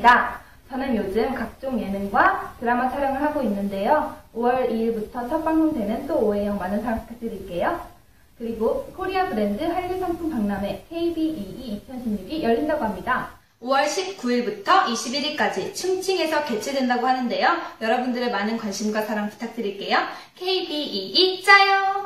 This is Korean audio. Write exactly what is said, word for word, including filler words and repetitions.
영지입니다. 저는 요즘 각종 예능과 드라마 촬영을 하고 있는데요. 오월 이일부터 첫 방송되는 또 오해영 많은 사랑 부탁드릴게요. 그리고 코리아 브랜드 한류 상품 박람회 케이비이이 이천십육이 열린다고 합니다. 오월 십구일부터 이십일일까지 충칭에서 개최된다고 하는데요. 여러분들의 많은 관심과 사랑 부탁드릴게요. 케이비이이 짜요!